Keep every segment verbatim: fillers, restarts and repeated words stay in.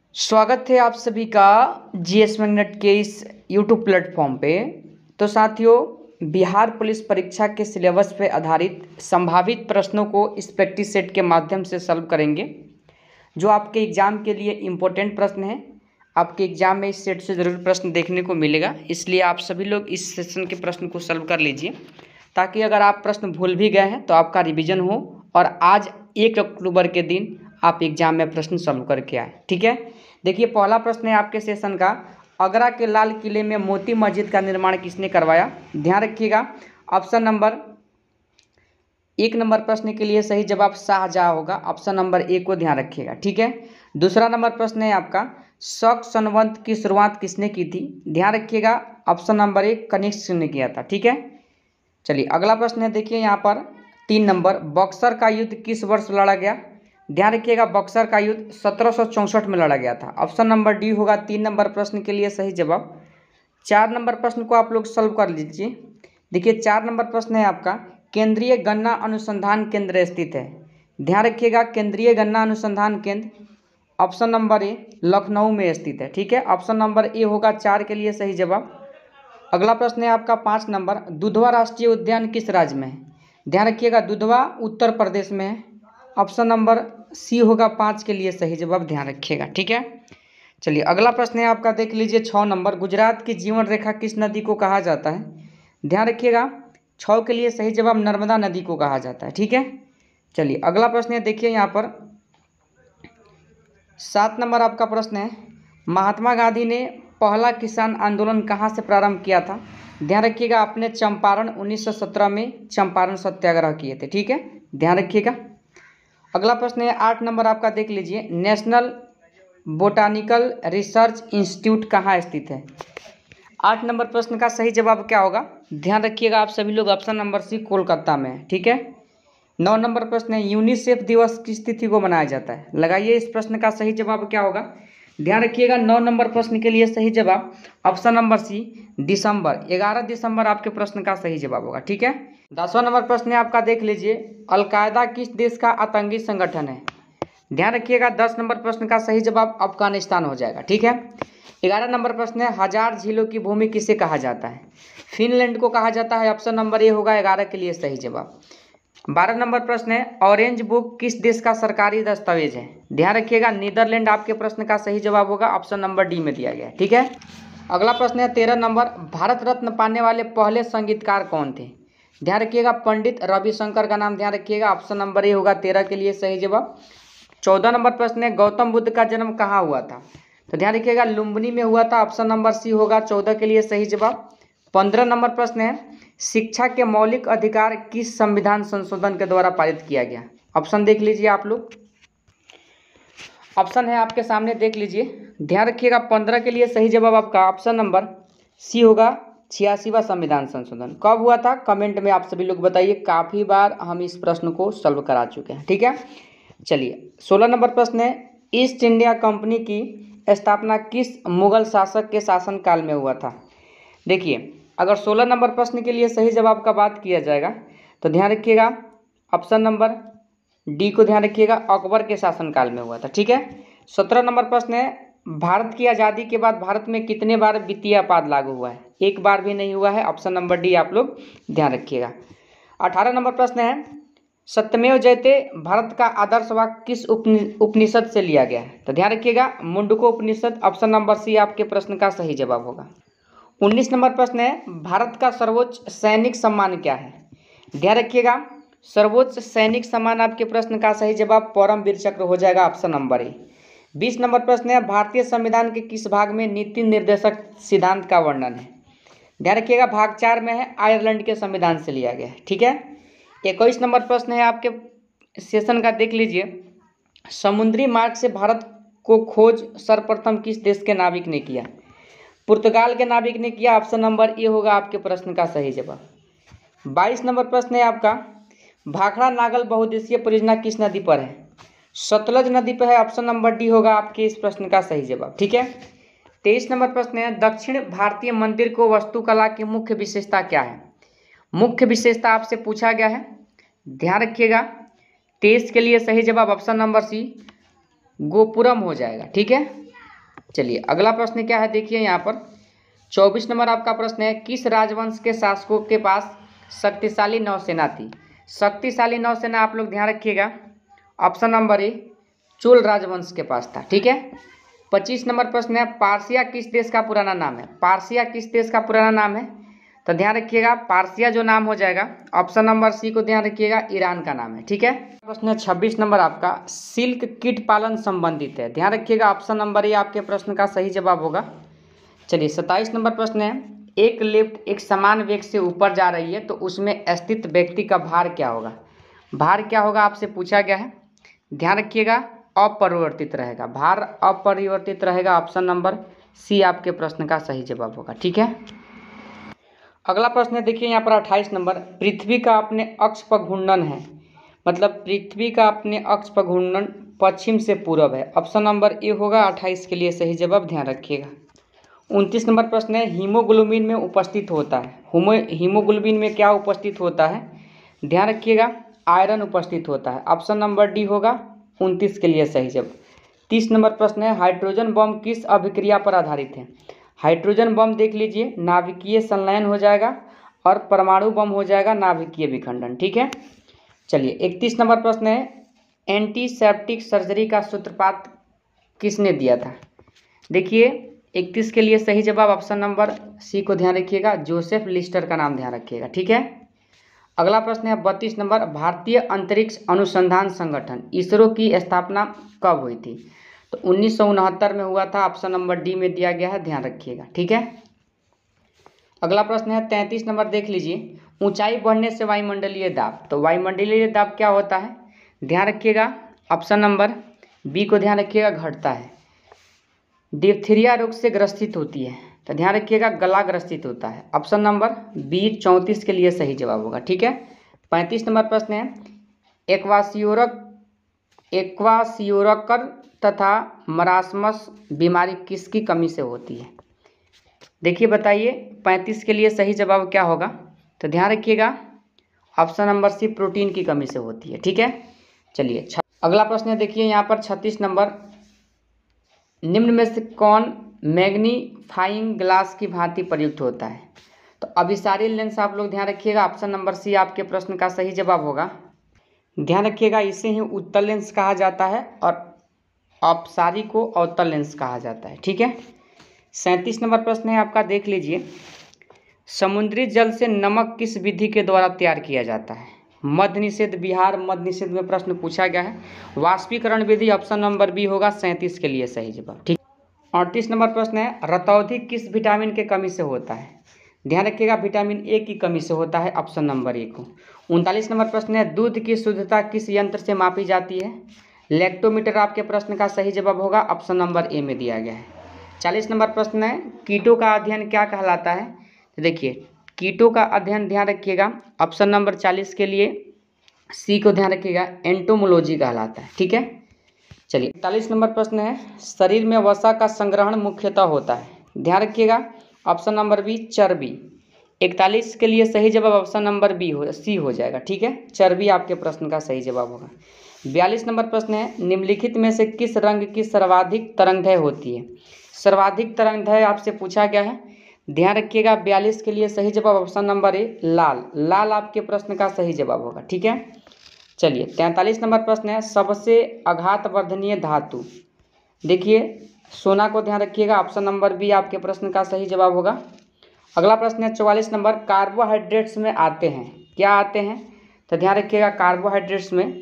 स्वागत है आप सभी का जीएस मैग्नेट के इस यूट्यूब प्लेटफॉर्म पे। तो साथियों, बिहार पुलिस परीक्षा के सिलेबस पे आधारित संभावित प्रश्नों को इस प्रैक्टिस सेट के माध्यम से सॉल्व करेंगे, जो आपके एग्ज़ाम के लिए इम्पोर्टेंट प्रश्न है। आपके एग्ज़ाम में इस सेट से ज़रूर प्रश्न देखने को मिलेगा, इसलिए आप सभी लोग इस सेशन के प्रश्न को सॉल्व कर लीजिए, ताकि अगर आप प्रश्न भूल भी गए हैं तो आपका रिवीजन हो और आज एक अक्टूबर के दिन आप एग्जाम में प्रश्न सॉल्व करके आए। ठीक है, देखिए पहला प्रश्न है आपके सेशन का, आगरा के लाल किले में मोती मस्जिद का निर्माण किसने करवाया? ध्यान रखिएगा, ऑप्शन नंबर एक नंबर प्रश्न के लिए सही जवाब शाहजहाँ होगा। ऑप्शन नंबर एक को ध्यान रखिएगा। ठीक है, दूसरा नंबर प्रश्न है आपका, शक संवत की शुरुआत किसने की थी? ध्यान रखिएगा, ऑप्शन नंबर एक कनिष्क ने किया था। ठीक है, चलिए अगला प्रश्न है, देखिए यहाँ पर तीन नंबर, बक्सर का युद्ध किस वर्ष लड़ा गया? ध्यान रखिएगा, बक्सर का युद्ध सत्रह सौ चौंसठ में लड़ा गया था। ऑप्शन नंबर डी होगा तीन नंबर प्रश्न के लिए सही जवाब। चार नंबर प्रश्न को आप लोग सॉल्व कर लीजिए। देखिए चार नंबर प्रश्न है आपका, केंद्रीय गन्ना अनुसंधान केंद्र स्थित है? ध्यान रखिएगा, केंद्रीय गन्ना अनुसंधान केंद्र ऑप्शन नंबर ए लखनऊ में स्थित है। ठीक है, ऑप्शन नंबर ए होगा चार के लिए सही जवाब। अगला प्रश्न है आपका पाँच नंबर, दुधवा राष्ट्रीय उद्यान किस राज्य में है? ध्यान रखिएगा, दुधवा उत्तर प्रदेश में है। ऑप्शन नंबर सी होगा पाँच के लिए सही जवाब, ध्यान रखिएगा। ठीक है, चलिए अगला प्रश्न है आपका, देख लीजिए छः नंबर, गुजरात की जीवन रेखा किस नदी को कहा जाता है? ध्यान रखिएगा, छः के लिए सही जवाब नर्मदा नदी को कहा जाता है। ठीक है, चलिए अगला प्रश्न है, देखिए यहाँ पर सात नंबर आपका प्रश्न है, महात्मा गांधी ने पहला किसान आंदोलन कहाँ से प्रारंभ किया था? ध्यान रखिएगा, आपने चंपारण उन्नीस सौ सत्रह में चंपारण सत्याग्रह किए थे। ठीक है, ध्यान रखिएगा। अगला प्रश्न है आठ नंबर आपका, देख लीजिए, नेशनल बोटानिकल रिसर्च इंस्टीट्यूट कहाँ स्थित है? आठ नंबर प्रश्न का सही जवाब क्या होगा? ध्यान रखिएगा आप सभी लोग, ऑप्शन नंबर सी कोलकाता में है। ठीक है, नौ नंबर प्रश्न है, यूनिसेफ दिवस किस तिथि को मनाया जाता है? लगाइए इस प्रश्न का सही जवाब क्या होगा? ध्यान रखिएगा, नौ नंबर प्रश्न के लिए सही जवाब ऑप्शन नंबर सी दिसंबर, ग्यारह दिसंबर आपके प्रश्न का सही जवाब होगा। ठीक है, दसवां नंबर प्रश्न है आपका, देख लीजिए, अलकायदा किस देश का आतंकी संगठन है? ध्यान रखिएगा, दस नंबर प्रश्न का सही जवाब अफगानिस्तान हो जाएगा। ठीक है, ग्यारह नंबर प्रश्न है, हजार झीलों की भूमि किसे कहा जाता है? फिनलैंड को कहा जाता है। ऑप्शन नंबर ए होगा ग्यारह के लिए सही जवाब। बारह नंबर प्रश्न है, ऑरेंज बुक किस देश का सरकारी दस्तावेज है? ध्यान रखिएगा, नीदरलैंड आपके प्रश्न का सही जवाब होगा, ऑप्शन नंबर डी में दिया गया है। ठीक है, अगला प्रश्न है तेरह नंबर, भारत रत्न पाने वाले पहले संगीतकार कौन थे? ध्यान रखिएगा, पंडित रविशंकर का नाम ध्यान रखिएगा, ऑप्शन नंबर ए होगा तेरह के लिए सही जवाब। चौदह नंबर प्रश्न है, गौतम बुद्ध का जन्म कहाँ हुआ था? तो ध्यान रखिएगा, लुम्बिनी में हुआ था। ऑप्शन नंबर सी होगा चौदह के लिए सही जवाब। पंद्रह नंबर प्रश्न है, शिक्षा के मौलिक अधिकार किस संविधान संशोधन के द्वारा पारित किया गया? ऑप्शन देख लीजिए आप लोग, ऑप्शन है आपके सामने, देख लीजिए। ध्यान रखिएगा, पंद्रह के लिए सही जवाब आपका ऑप्शन नंबर सी होगा छियासीवा संविधान संशोधन। कब हुआ था? कमेंट में आप सभी लोग बताइए, काफ़ी बार हम इस प्रश्न को सॉल्व करा चुके हैं। ठीक है, चलिए सोलह नंबर प्रश्न है, ईस्ट इंडिया कंपनी की स्थापना किस मुगल शासक के शासनकाल में हुआ था? देखिए, अगर सोलह नंबर प्रश्न के लिए सही जवाब का बात किया जाएगा तो ध्यान रखिएगा, ऑप्शन नंबर डी को ध्यान रखिएगा, अकबर के शासनकाल में हुआ था। ठीक है, सत्रह नंबर प्रश्न है, भारत की आज़ादी के बाद भारत में कितने बार वित्तीय आपात लागू हुआ है? एक बार भी नहीं हुआ है, ऑप्शन नंबर डी आप लोग ध्यान रखिएगा। अठारह नंबर प्रश्न है, सत्यमेव जयते भारत का आदर्श वाक्य किस उपनिषद से लिया गया है? तो ध्यान रखिएगा, मुंडको उपनिषद, ऑप्शन नंबर सी आपके प्रश्न का सही जवाब होगा। उन्नीस नंबर प्रश्न है, भारत का सर्वोच्च सैनिक सम्मान क्या है? ध्यान रखिएगा, सर्वोच्च सैनिक सम्मान आपके प्रश्न का सही जवाब परमवीर चक्र हो जाएगा, ऑप्शन नंबर ए। बीस नंबर प्रश्न है, भारतीय संविधान के किस भाग में नीति निर्देशक सिद्धांत का वर्णन है? ध्यान रखिएगा, भाग चार में है, आयरलैंड के संविधान से लिया गया है। ठीक है, इक्कीस नंबर प्रश्न है आपके सेशन का, देख लीजिए, समुद्री मार्ग से भारत को खोज सर्वप्रथम किस देश के नाविक ने किया? पुर्तगाल के नाविक ने किया, ऑप्शन नंबर ए होगा आपके प्रश्न का सही जवाब। बाईस नंबर प्रश्न है आपका, भाखड़ा नागल बहुउद्देशीय परियोजना किस नदी पर है? सतलज नदी पर है, ऑप्शन नंबर डी होगा आपके इस प्रश्न का सही जवाब। ठीक है, तेईस नंबर प्रश्न है, दक्षिण भारतीय मंदिर को वास्तुकला की मुख्य विशेषता क्या है? मुख्य विशेषता आपसे पूछा गया है, ध्यान रखिएगा। तेईस के लिए सही जवाब ऑप्शन नंबर सी गोपुरम हो जाएगा। ठीक है, चलिए अगला प्रश्न क्या है, देखिए यहाँ पर चौबीस नंबर आपका प्रश्न है, किस राजवंश के शासकों के पास शक्तिशाली नौसेना थी। शक्तिशाली नौसेना आप लोग ध्यान रखिएगा, ऑप्शन नंबर ए चोल राजवंश के पास था। ठीक है। पच्चीस नंबर प्रश्न है, पारसिया किस देश का पुराना नाम है। पारसिया किस देश का पुराना नाम है, तो ध्यान रखिएगा पारसिया जो नाम हो जाएगा ऑप्शन नंबर सी को ध्यान रखिएगा, ईरान का नाम है। ठीक है। प्रश्न छब्बीस नंबर आपका सिल्क कीट पालन संबंधित है, ध्यान रखिएगा ऑप्शन नंबर ए आपके प्रश्न का सही जवाब होगा। चलिए सत्ताईस नंबर प्रश्न है, एक लिफ्ट एक समान वेग से ऊपर जा रही है तो उसमें स्थित व्यक्ति का भार क्या होगा। भार क्या होगा आपसे पूछा गया है, ध्यान रखिएगा अपरिवर्तित रहेगा, भार अपरिवर्तित रहेगा, ऑप्शन नंबर सी आपके प्रश्न का सही जवाब होगा। ठीक है। अगला प्रश्न है, देखिए यहाँ पर अट्ठाईस नंबर, पृथ्वी का अपने अक्ष पर घूर्णन है, मतलब पृथ्वी का अपने अक्ष पर घूर्णन पश्चिम से पूरब है, ऑप्शन नंबर ए होगा अट्ठाईस के लिए सही जवाब, ध्यान रखिएगा। उनतीस नंबर प्रश्न है, हीमोग्लोबिन में उपस्थित होता है, होमो हीमोग्लोबिन में क्या उपस्थित होता है, ध्यान रखिएगा आयरन उपस्थित होता है, ऑप्शन नंबर डी होगा उनतीस के लिए सही जवाब। तीस नंबर प्रश्न है, हाइड्रोजन बम किस अभिक्रिया पर आधारित है। हाइड्रोजन बम देख लीजिए नाभिकीय संलयन हो जाएगा और परमाणु बम हो जाएगा नाभिकीय विखंडन। ठीक है। चलिए इकतीस नंबर प्रश्न है, एंटीसेप्टिक सर्जरी का सूत्रपात किसने दिया था। देखिए इकतीस के लिए सही जवाब ऑप्शन नंबर सी को ध्यान रखिएगा, जोसेफ लिस्टर का नाम ध्यान रखिएगा। ठीक है। अगला प्रश्न है बत्तीस नंबर, भारतीय अंतरिक्ष अनुसंधान संगठन इसरो की स्थापना कब हुई थी, तो उन्नीस सौ उनहत्तर में हुआ था, ऑप्शन नंबर डी में दिया गया है, ध्यान रखिएगा। ठीक है। अगला प्रश्न है तैंतीस नंबर, देख लीजिए ऊंचाई बढ़ने से वायुमंडलीय दाब, तो वायुमंडलीय दाब क्या होता है, ध्यान रखिएगा ऑप्शन नंबर बी को ध्यान रखिएगा, घटता है। डिप्थीरिया रोग से ग्रसित होती है, तो ध्यान रखिएगा गला ग्रसित होता है, ऑप्शन नंबर बी चौंतीस के लिए सही जवाब होगा। ठीक है। पैंतीस नंबर प्रश्न है, एक्वासियोरक एक्वासियोरकर तथा मरासमस बीमारी किसकी कमी से होती है। देखिए बताइए पैंतीस के लिए सही जवाब क्या होगा, तो ध्यान रखिएगा ऑप्शन नंबर सी प्रोटीन की कमी से होती है। ठीक है। चलिए अगला प्रश्न है, देखिए यहाँ पर छत्तीस नंबर, निम्न में से कौन मैग्नीफाइंग ग्लास की भांति प्रयुक्त होता है, तो अभिसारी लेंस आप लोग ध्यान रखिएगा, ऑप्शन नंबर सी आपके प्रश्न का सही जवाब होगा। ध्यान रखिएगा इसे ही उत्तल लेंस कहा जाता है और अपसारी को अवतल लेंस कहा जाता है। ठीक है। सैंतीस नंबर प्रश्न है आपका, देख लीजिए समुद्री जल से नमक किस विधि के द्वारा तैयार किया जाता है। मध्य निषेध, बिहार मध्य निषेध में प्रश्न पूछा गया है, वाष्पीकरण विधि, ऑप्शन नंबर बी होगा सैंतीस के लिए सही जवाब। ठीक। अड़तीस नंबर प्रश्न है, रतौंधी किस विटामिन के कमी से होता है, ध्यान रखिएगा विटामिन ए की कमी से होता है, ऑप्शन नंबर ए को। उनतालीस नंबर प्रश्न है, दूध की शुद्धता किस यंत्र से मापी जाती है। लैक्टोमीटर आपके प्रश्न का सही जवाब होगा, ऑप्शन नंबर ए में दिया गया है। चालीस नंबर प्रश्न है, कीटों का अध्ययन क्या कहलाता है, तो देखिए कीटों का अध्ययन ध्यान रखिएगा ऑप्शन नंबर चालीस के लिए सी को ध्यान रखिएगा, एंटोमोलॉजी कहलाता है। ठीक है। चलिए इकतालीस नंबर प्रश्न है, शरीर में वसा का संग्रहण मुख्यतः होता है, ध्यान रखिएगा ऑप्शन नंबर बी चर्बी। इकतालीस के लिए सही जवाब ऑप्शन नंबर बी हो सी हो जाएगा। ठीक है। चर्बी आपके प्रश्न का सही जवाब होगा। बयालीस नंबर प्रश्न है, निम्नलिखित में से किस रंग की सर्वाधिक तरंगदैर्घ्य होती है। सर्वाधिक तरंगदैर्घ्य आपसे पूछा गया है, ध्यान रखिएगा बयालीस के लिए सही जवाब ऑप्शन नंबर ए लाल, लाल आपके प्रश्न का सही जवाब होगा। ठीक है। चलिए तैंतालीस नंबर प्रश्न है, सबसे आघात वर्धनीय धातु, देखिए सोना को ध्यान रखिएगा, ऑप्शन नंबर बी आपके प्रश्न का सही जवाब होगा। अगला प्रश्न है चौवालीस नंबर, कार्बोहाइड्रेट्स में आते हैं, क्या आते हैं, तो ध्यान रखिएगा कार्बोहाइड्रेट्स में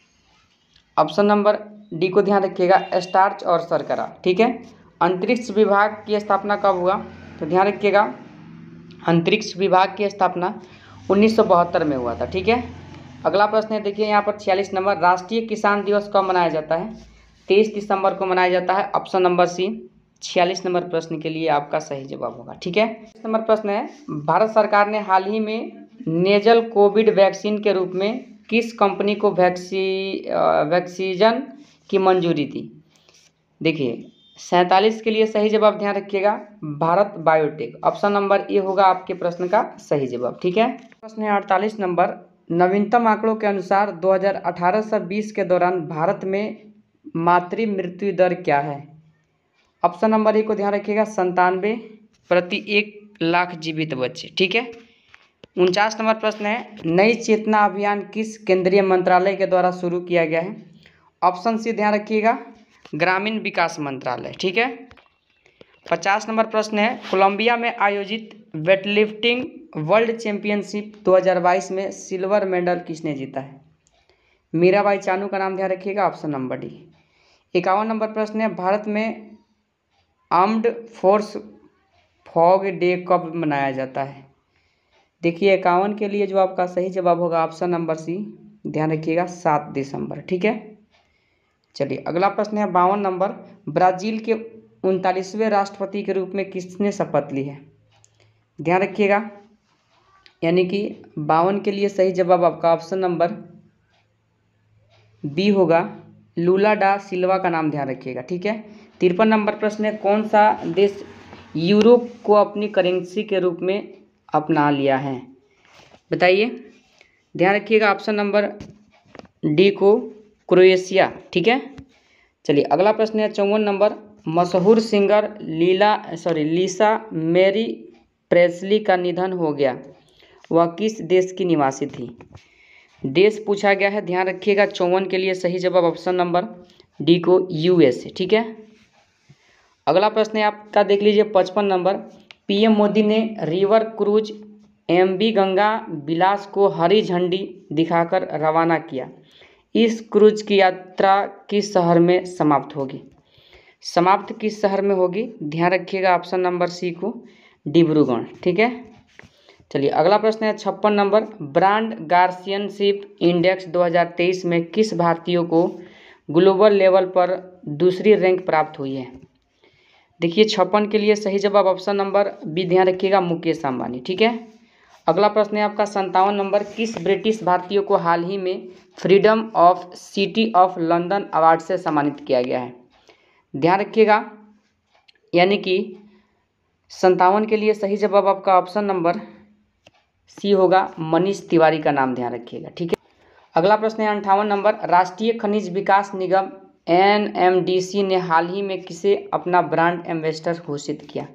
ऑप्शन नंबर डी को ध्यान रखिएगा, स्टार्च और शर्करा। ठीक है। अंतरिक्ष विभाग की स्थापना कब हुआ, तो ध्यान रखिएगा अंतरिक्ष विभाग की स्थापना उन्नीस सौ बहत्तर में हुआ था। ठीक है। अगला प्रश्न है, देखिए यहाँ पर छियालीस नंबर, राष्ट्रीय किसान दिवस कब मनाया जाता है, तेईस दिसंबर को मनाया जाता है, ऑप्शन नंबर सी छियालीस नंबर प्रश्न के लिए आपका सही जवाब होगा। ठीक है। इस नंबर प्रश्न है, भारत सरकार ने हाल ही में नेजल कोविड वैक्सीन के रूप में किस कंपनी को वैक्सी वैक्सीजन की मंजूरी दी। देखिए सैंतालीस के लिए सही जवाब ध्यान रखिएगा, Bharat Biotech, option number A होगा आपके प्रश्न का सही जवाब। ठीक है। प्रश्न है अड़तालीस नंबर, नवीनतम आंकड़ों के अनुसार दो हज़ार अठारह से बीस के दौरान भारत में मातृ मृत्यु दर क्या है, ऑप्शन नंबर ए को ध्यान रखिएगा, संतानवे प्रति एक लाख जीवित बच्चे। ठीक है। उनचास नंबर प्रश्न है, नई चेतना अभियान किस केंद्रीय मंत्रालय के द्वारा शुरू किया गया है? ऑप्शन सी ध्यान रखिएगा, ग्रामीण विकास मंत्रालय। ठीक है। पचास नंबर प्रश्न है, कोलंबिया में आयोजित वेटलिफ्टिंग वर्ल्ड चैंपियनशिप दो हज़ार बाईस में सिल्वर मेडल किसने जीता है? मीराबाई चानू का नाम ध्यान रखिएगा, ऑप्शन नंबर डी। इक्यावन नंबर प्रश्न है, भारत में आर्म्ड फोर्स फॉग डे कब मनाया जाता है? देखिए इक्यावन के लिए जो आपका सही जवाब होगा ऑप्शन नंबर सी, ध्यान रखिएगा, सात दिसंबर। ठीक है। चलिए अगला प्रश्न है बावन नंबर, ब्राजील के उनतालीसवें राष्ट्रपति के रूप में किसने शपथ ली है? ध्यान रखिएगा, यानी कि बावन के लिए सही जवाब आपका ऑप्शन नंबर बी होगा, लूला डा सिल्वा का नाम ध्यान रखिएगा। ठीक है। तिरपन नंबर प्रश्न है, कौन सा देश यूरो को अपनी करेंसी के रूप में अपना लिया है? बताइए। ध्यान रखिएगा ऑप्शन नंबर डी को, क्रोएशिया। ठीक है। चलिए अगला प्रश्न है चौवन नंबर, मशहूर singer Leela sorry Lisa Marie Presley का निधन हो गया, वह किस देश की निवासी थी? देश पूछा गया है, ध्यान रखिएगा। चौवन के लिए सही जवाब ऑप्शन नंबर डी को, यूएसए। ठीक है। अगला प्रश्न है आपका, देख लीजिए पचपन नंबर, पीएम मोदी ने river cruise MV Ganga Vilas को हरी झंडी दिखाकर रवाना किया। इस क्रूज की यात्रा किस शहर में समाप्त होगी? समाप्त किस शहर में होगी? ध्यान रखिएगा ऑप्शन नंबर सी को, डिब्रूगढ़। ठीक है। चलिए अगला प्रश्न है छप्पन नंबर, ब्रांड गार्सियनशिप इंडेक्स दो हज़ार तेईस में किस भारतीय को ग्लोबल लेवल पर दूसरी रैंक प्राप्त हुई है? देखिए छप्पन के लिए सही जवाब ऑप्शन नंबर बी, ध्यान रखिएगा, मुकेश अंबानी। ठीक है। अगला प्रश्न है आपका संतावन नंबर, किस ब्रिटिश भारतीय को हाल ही में freedom of city of London award से सम्मानित किया गया है? ध्यान रखिएगा, यानी कि संतावन के लिए सही जवाब आपका ऑप्शन नंबर सी होगा, मनीष तिवारी का नाम ध्यान रखिएगा। ठीक है। अगला प्रश्न है अंठावन नंबर, राष्ट्रीय खनिज विकास निगम एन एम डी सी ने हाल ही में किसे अपना ब्रांड एम्बेसडर घोषित किया?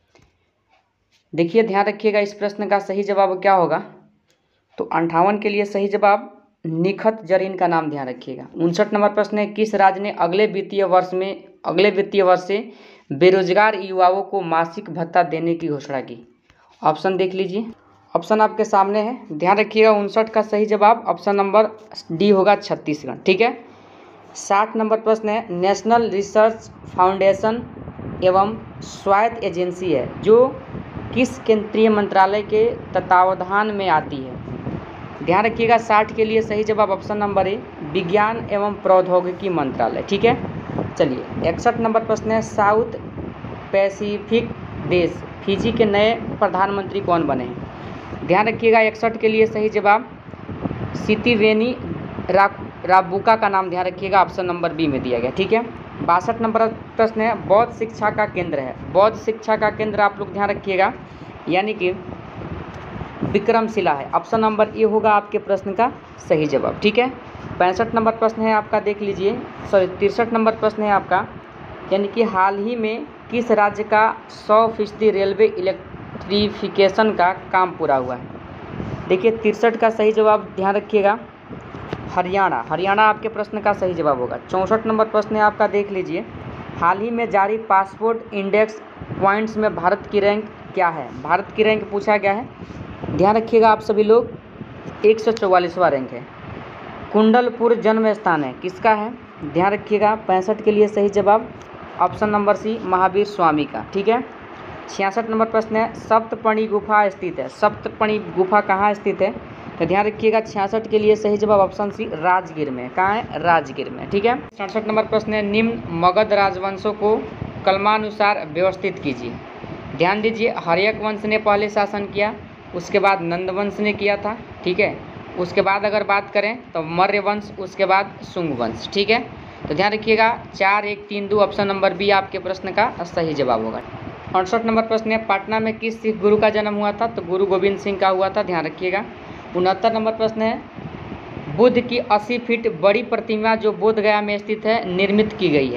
देखिए ध्यान रखिएगा, इस प्रश्न का सही जवाब क्या होगा? तो अंठावन के लिए सही जवाब निखत जरीन का नाम ध्यान रखिएगा। उनसठ नंबर प्रश्न है, किस राज्य ने अगले वित्तीय वर्ष में अगले वित्तीय वर्ष से बेरोजगार युवाओं को मासिक भत्ता देने की घोषणा की? ऑप्शन देख लीजिए, ऑप्शन आपके सामने है, ध्यान रखिएगा। उनसठ का सही जवाब ऑप्शन नंबर डी होगा, छत्तीसगढ़। ठीक है। साठ नंबर प्रश्न है, नेशनल रिसर्च फाउंडेशन एवं स्वायत्त एजेंसी है जो किस केंद्रीय मंत्रालय के तत्वावधान में आती है? ध्यान रखिएगा, साठ के लिए सही जवाब ऑप्शन नंबर ए, विज्ञान एवं प्रौद्योगिकी मंत्रालय। ठीक है। चलिए इकसठ नंबर प्रश्न है, साउथ पैसिफिक देश फिजी के नए प्रधानमंत्री कौन बने हैं? ध्यान रखिएगा, इकसठ के लिए सही जवाब सितिवेनी रा राबुका का नाम ध्यान रखिएगा, ऑप्शन नंबर बी में दिया गया। ठीक है। बासठ नंबर प्रश्न है, बौद्ध शिक्षा का केंद्र है, बौद्ध शिक्षा का केंद्र आप लोग ध्यान रखिएगा, यानी कि विक्रमशिला है, ऑप्शन नंबर ए होगा आपके प्रश्न का सही जवाब। ठीक है। पैंसठ नंबर प्रश्न है आपका, देख लीजिए, सॉरी तिरसठ नंबर प्रश्न है आपका, यानी कि हाल ही में किस राज्य का सौ फीसदी रेलवे इलेक्ट्रिफिकेशन का काम पूरा हुआ है? देखिए तिरसठ का सही जवाब ध्यान रखिएगा, हरियाणा। हरियाणा आपके प्रश्न का सही जवाब होगा। चौंसठ नंबर प्रश्न है आपका, देख लीजिए, हाल ही में जारी पासपोर्ट इंडेक्स पॉइंट्स में भारत की रैंक क्या है? भारत की रैंक पूछा गया है, ध्यान रखिएगा आप सभी लोग, एक सौ चौवालीसवां रैंक है। कुंडलपुर जन्म स्थान है, किसका है? ध्यान रखिएगा, पैंसठ के लिए सही जवाब option number C, Mahavir Swami का। ठीक है। छियासठ नंबर प्रश्न है, सप्तपणी गुफा स्थित है, सप्तपणी गुफा कहाँ स्थित है? तो ध्यान रखिएगा, छियासठ के लिए सही जवाब ऑप्शन सी, राजगीर में। कहाँ है? राजगीर में। ठीक है। सड़सठ नंबर प्रश्न है, निम्न मगध राजवंशों को कलमानुसार व्यवस्थित कीजिए। ध्यान दीजिए, हर्यक वंश ने पहले शासन किया, उसके बाद नंद वंश ने किया था। ठीक है। उसके बाद अगर बात करें तो मौर्य वंश, उसके बाद शुंग वंश। ठीक है। तो ध्यान रखिएगा, चार एक तीन दो ऑप्शन नंबर बी आपके प्रश्न का सही जवाब होगा। अड़सठ नंबर प्रश्न है, पटना में किस सिख गुरु का जन्म हुआ था? तो गुरु गोविंद सिंह का हुआ था, ध्यान रखिएगा। उनहत्तर नंबर प्रश्न है, बुद्ध की अस्सी फीट बड़ी प्रतिमा जो बोध गया में स्थित है निर्मित की गई है?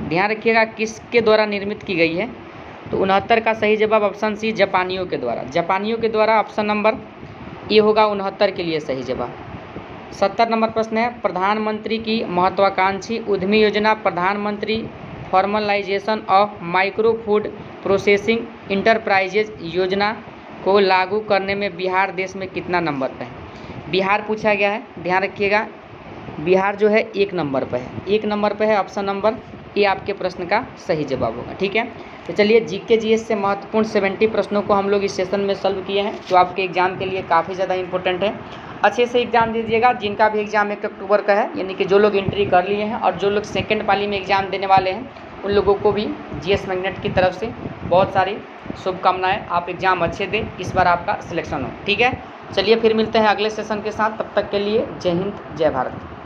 ध्यान रखिएगा किसके द्वारा निर्मित की गई है, तो उनहत्तर का सही जवाब ऑप्शन सी जापानियों के द्वारा। जापानियों के द्वारा ऑप्शन नंबर ए होगा उनहत्तर के लिए सही जवाब। सत्तर नंबर प्रश्न है, प्रधानमंत्री की महत्वाकांक्षी उद्यमी योजना प्रधानमंत्री formalisation of micro food processing enterprises योजना को लागू करने में बिहार देश में कितना नंबर पर है। बिहार पूछा गया है, ध्यान रखिएगा बिहार जो है एक नंबर पर है, एक नंबर पर है। ऑप्शन नंबर ए आपके प्रश्न का सही जवाब होगा। ठीक है, तो चलिए जीके जीएस से महत्वपूर्ण सत्तर प्रश्नों को हम लोग इस सेशन में सॉल्व किए हैं, जो आपके एग्जाम के लिए काफ़ी ज़्यादा इंपॉर्टेंट है। अच्छे से एग्जाम दीजिएगा। जिनका भी एग्जाम एक अक्टूबर का है, यानी कि जो लोग एंट्री कर लिए हैं और जो लोग सेकंड पाली में एग्जाम देने वाले हैं, उन लोगों को भी जीएस मैग्नेट की तरफ से बहुत सारी शुभकामनाएं। आप एग्जाम अच्छे दें, इस बार आपका सिलेक्शन हो। ठीक है, चलिए फिर मिलते हैं अगले सेशन के साथ। तब तक के लिए जय हिंद, जय भारत।